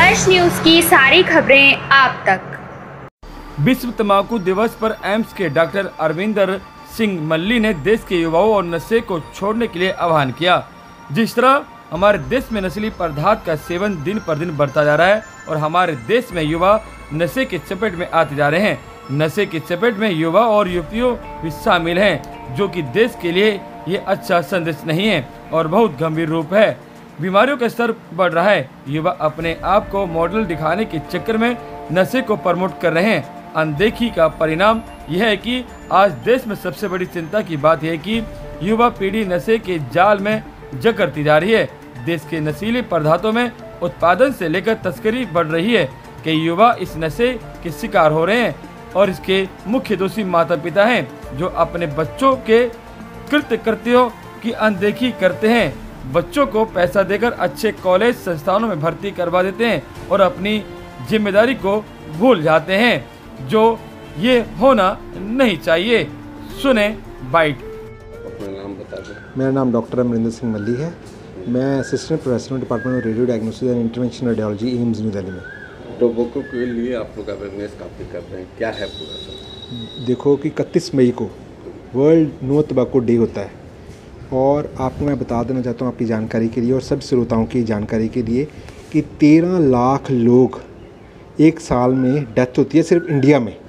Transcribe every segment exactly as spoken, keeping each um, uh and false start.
स्पर्श न्यूज की सारी खबरें आप तक। विश्व तंबाकू दिवस पर एम्स के डॉक्टर अरविंदर सिंह मल्ली ने देश के युवाओं और नशे को छोड़ने के लिए आह्वान किया। जिस तरह हमारे देश में नशीली पदार्थ का सेवन दिन पर दिन बढ़ता जा रहा है और हमारे देश में युवा नशे की चपेट में आते जा रहे हैं। नशे की चपेट में युवा और युवतियों भी शामिल हैं, जो कि देश के लिए ये अच्छा संदेश नहीं है और बहुत गंभीर रूप है। बीमारियों का स्तर बढ़ रहा है। युवा अपने आप को मॉडल दिखाने के चक्कर में नशे को प्रमोट कर रहे हैं। अनदेखी का परिणाम यह है कि आज देश में सबसे बड़ी चिंता की बात यह है कि युवा पीढ़ी नशे के जाल में जकड़ती जा रही है। देश के नशीले पदार्थों में उत्पादन से लेकर तस्करी बढ़ रही है कि युवा इस नशे के शिकार हो रहे हैं और इसके मुख्य दोषी माता पिता हैं, जो अपने बच्चों के कृत्य कृत्यों की अनदेखी करते हैं। बच्चों को पैसा देकर अच्छे कॉलेज संस्थानों में भर्ती करवा देते हैं और अपनी जिम्मेदारी को भूल जाते हैं, जो ये होना नहीं चाहिए। सुने बाइट। अपना नाम बता दें। मेरा नाम डॉक्टर अमरिंदर सिंह मल्ली है। मैं assistant professor department of radio diagnosis and intervention radiology AIIMS New Delhi में। टोबैको के लिए आप लोग अवेयरनेस काफ़ी कर रहे हैं, क्या है पूरा सर? देखो कि इकतीस मई को वर्ल्ड नो टोबैको डे होता है और आपको मैं बता देना चाहता हूँ आपकी जानकारी के लिए और सब श्रोताओं की जानकारी के लिए कि तेरह लाख लोग एक साल में डेथ होती है सिर्फ इंडिया में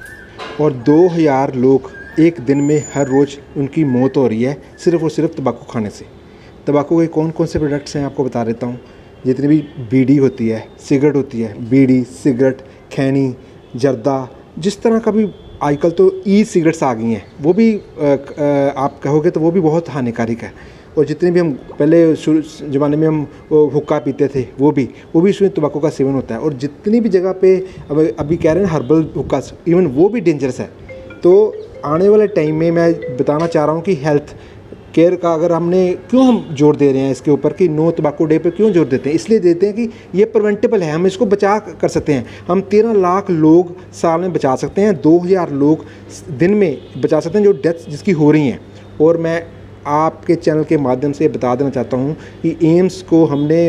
और दो हज़ार लोग एक दिन में हर रोज़ उनकी मौत हो रही है सिर्फ और सिर्फ तंबाकू खाने से। तंबाकू के कौन कौन से प्रोडक्ट्स हैं आपको बता देता हूँ। जितनी भी बीड़ी होती है, सिगरेट होती है, बीड़ी, सिगरेट, खैनी, जर्दा, जिस तरह का भी आजकल तो ई सिगरेट्स आ गई हैं, वो भी आ, आ, आप कहोगे तो वो भी बहुत हानिकारक है। और जितने भी हम पहले शुरू ज़माने में हम हुक्का पीते थे वो भी वो भी इसमें तंबाकू का सेवन होता है। और जितनी भी जगह पे अब अभी कह रहे हैं हर्बल हुक्का, इवन वो भी डेंजरस है। तो आने वाले टाइम में मैं बताना चाह रहा हूँ कि हेल्थ केयर का अगर हमने क्यों हम जोर दे रहे हैं इसके ऊपर कि नो टोबैको डे पे क्यों जोर देते हैं, इसलिए देते हैं कि ये प्रिवेंटेबल है, हम इसको बचा कर सकते हैं। हम तेरह लाख लोग साल में बचा सकते हैं, दो हज़ार लोग दिन में बचा सकते हैं जो डेथ जिसकी हो रही हैं। और मैं आपके चैनल के माध्यम से बता देना चाहता हूँ कि एम्स को हमने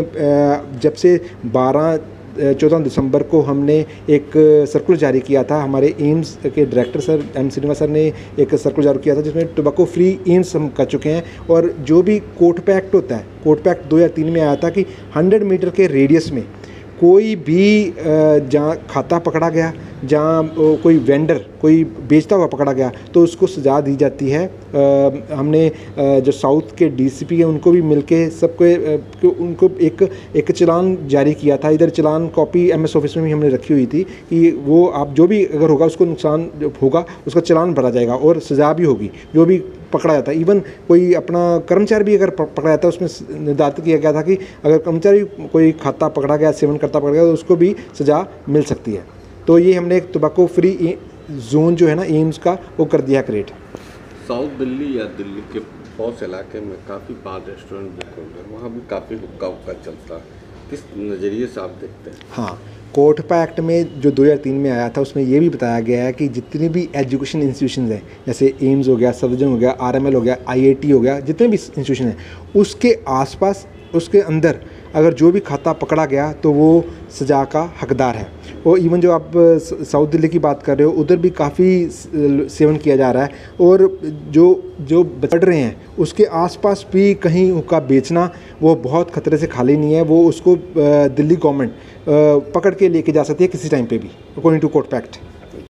जब से बारह चौदह दिसंबर को हमने एक सर्कुलर जारी किया था, हमारे एम्स के director sir M Srinivas sir ने एक सर्कुलर जारी किया था जिसमें टोबैको फ्री एम्स हम कर चुके हैं। और जो भी कोर्ट पैक्ट होता है, कोर्ट पैक्ट दो हज़ार तीन में आया था कि सौ मीटर के रेडियस में कोई भी जहाँ खाता पकड़ा गया, जहाँ कोई वेंडर कोई बेचता हुआ पकड़ा गया तो उसको सज़ा दी जाती है। आ, हमने आ, जो साउथ के डीसीपी हैं उनको भी मिलके सबको उनको एक एक चलान जारी किया था। इधर चलान कॉपी एमएस ऑफिस में भी हमने रखी हुई थी कि वो आप जो भी अगर होगा उसको नुकसान होगा उसका चलान भरा जाएगा और सज़ा भी होगी जो भी पकड़ा जाता है। इवन कोई अपना कर्मचारी भी अगर पकड़ा जाता है उसमें निर्धारित किया गया था कि अगर कर्मचारी कोई खाता पकड़ा गया, सेवन करता पकड़ा गया तो उसको भी सज़ा मिल सकती है। तो ये हमने एक टोबैको फ्री जोन जो है ना एम्स का वो कर दिया क्रिएट। साउथ दिल्ली या दिल्ली के पौष इलाके में काफ़ी बार रेस्टोरेंट बुक हो गए, वहाँ भी काफ़ी हुक्का हुक्का चलता है, किस नज़रिए से आप देखते हैं? हाँ, कोर्ट एक्ट में जो दो हज़ार तीन में आया था उसमें ये भी बताया गया है कि जितनी भी एजुकेशन इंस्टीट्यूशन हैं जैसे एम्स हो गया, सफदरजंग हो गया, आरएमएल हो गया, आईआईटी हो गया, जितने भी इंस्टीट्यूशन हैं उसके आसपास उसके अंदर अगर जो भी खाता पकड़ा गया तो वो सज़ा का हकदार है। और इवन जो आप साउथ दिल्ली की बात कर रहे हो उधर भी काफ़ी सेवन किया जा रहा है और जो जो बढ़ रहे हैं उसके आसपास भी कहीं हुक्का बेचना वो बहुत ख़तरे से खाली नहीं है। वो उसको दिल्ली गवर्नमेंट पकड़ के लेके जा सकती है किसी टाइम पे भी अकॉर्डिंग टू कोर्ट पैक्ट।